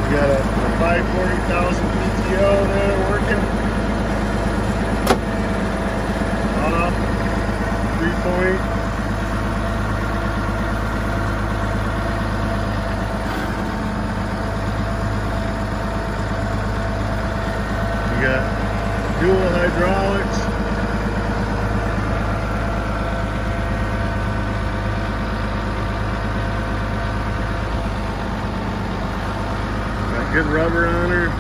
got a 540,000 PTO there working. Off, 3-point. We got dual hydraulics. Got good rubber on her.